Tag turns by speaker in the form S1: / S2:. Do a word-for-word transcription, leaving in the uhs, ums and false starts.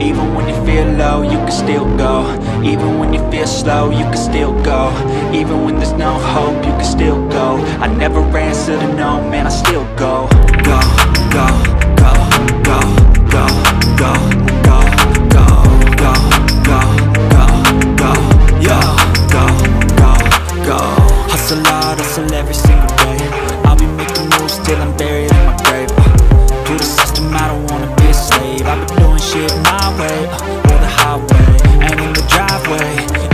S1: Even when you feel low, you can still go. Even when you feel slow, you can still go. Even when there's no hope, you can still go. I never answer to no, man, I still go. Go, go, go, go, go, go, go, go, go, go, go, go, yo, go, go, go. Hustle hard, hustle every single day. I'll be making moves till I'm buried in my grave. To the system, I don't wanna be a slave. I've been doing shit my way, uh, or the highway, and in the driveway